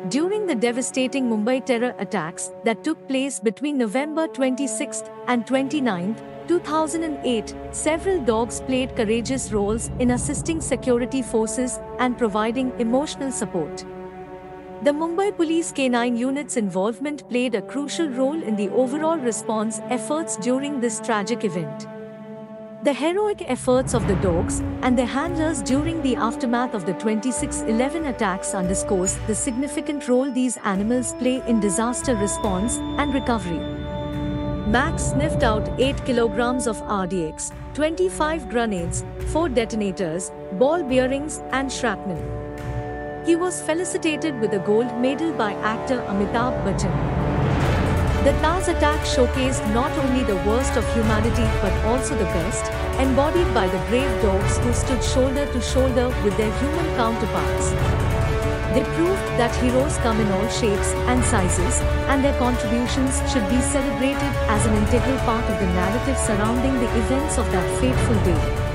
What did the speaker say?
During the devastating Mumbai terror attacks that took place between November 26th and 29th, 2008, several dogs played courageous roles in assisting security forces and providing emotional support. The Mumbai Police Canine Unit's involvement played a crucial role in the overall response efforts during this tragic event. The heroic efforts of the dogs and their handlers during the aftermath of the 26/11 attacks underscores the significant role these animals play in disaster response and recovery. Max sniffed out 8 kilograms of RDX, 25 grenades, 4 detonators, ball bearings, and shrapnel. He was felicitated with a gold medal by actor Amitabh Bachchan. The Taz attack showcased not only the worst of humanity but also the best, embodied by the brave dogs who stood shoulder to shoulder with their human counterparts. They proved that heroes come in all shapes and sizes, and their contributions should be celebrated as an integral part of the narrative surrounding the events of that fateful day.